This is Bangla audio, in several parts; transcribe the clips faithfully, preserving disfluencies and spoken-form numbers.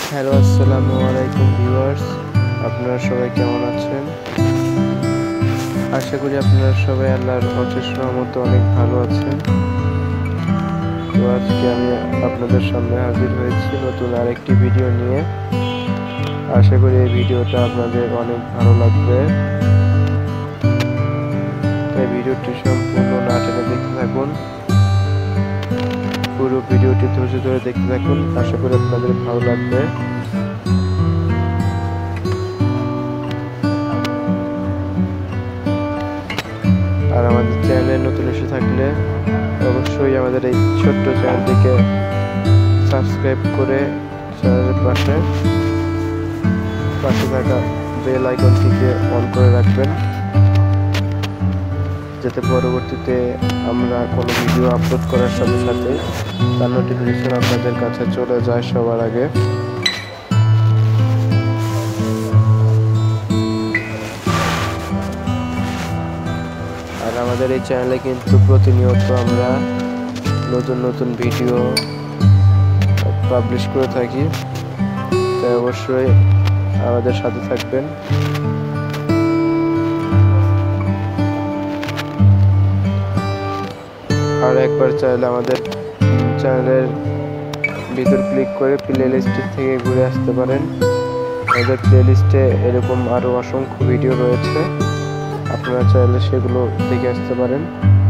হ্যালো, আসসালামু আলাইকুম ভিউয়ার্স। আপনারা সবাই কেমন আছেন? আশা করি আপনারা সবাই আল্লাহর অশেষ রহমতে অনেক ভালো আছেন। তো আজকে আমি আপনাদের সামনে হাজির হয়েছি নতুন আরেকটি ভিডিও নিয়ে। আশা করি এই ভিডিওটা আপনাদের অনেক ভালো লাগবে। এই ভিডিওটি সম্পূর্ণ না টেনে দেখতে থাকুন। পুরো ভিডিওটি ধৈর্য ধরে দেখতে থাকুন। আশা করি আপনাদের ভালো লাগবে। আর আমাদের চ্যানেলে নতুন এসে থাকলে অবশ্যই আমাদের এই ছোট্ট চ্যানেলটিকে সাবস্ক্রাইব করে চ্যানেলের পাশে পাশে থাকা বেল আইকনটিকে অন করে রাখবেন, যাতে পরবর্তীতে আমরা কোনো ভিডিও আপলোড করার সাথে সাথে তার নোটিফিকেশন আপনাদের কাছে চলে যায় সবার আগে। আর আমাদের এই চ্যানেলে কিন্তু প্রতিনিয়ত আমরা নতুন নতুন ভিডিও পাবলিশ করে থাকি, তাই অবশ্যই আমাদের সাথে থাকবেন। আর একবার চাইলে আমাদের চ্যানেলের ভিতর ক্লিক করে প্লে লিস্ট থেকে ঘুরে আসতে পারেন। আমাদের প্লে লিস্টে এরকম আরও অসংখ্য ভিডিও রয়েছে, আপনারা চাইলে সেগুলো দেখে আসতে পারেন।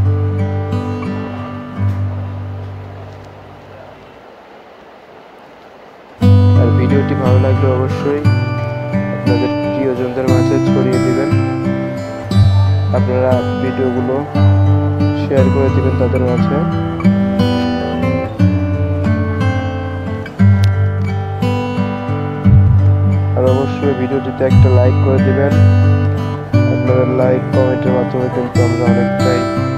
আর ভিডিওটি ভালো লাগলে অবশ্যই আপনাদের প্রিয়জনদের মাঝে ছড়িয়ে দিবেন। আপনারা ভিডিওগুলো শেয়ার করে দিবেন তাদের মাঝে। আর অবশ্যই ভিডিওটিতে একটা লাইক করে দিবেন। আপনাদের লাইক কমেন্টের মাধ্যমে কিন্তু আমরা অনেকটাই